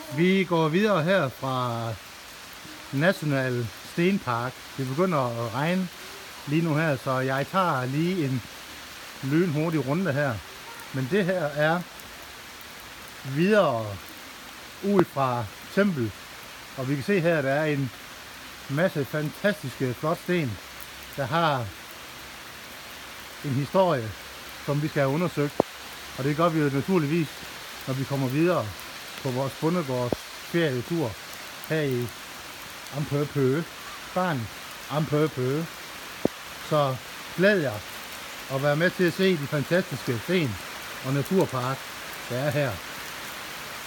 Vi går videre her fra National Stenpark. Det begynder at regne lige nu her, så jeg tager lige en lynhurtig runde her. Men det her er videre ud fra tempel. Og vi kan se her, at der er en masse fantastiske flot sten, der har en historie, som vi skal have undersøgt. Og det gør vi jo naturligvis, når vi kommer videre på vores bondegårds ferietur her i Ampø, Spanien, Ampø. Så glæd jer at være med til at se de fantastiske sten og naturpark, der er her.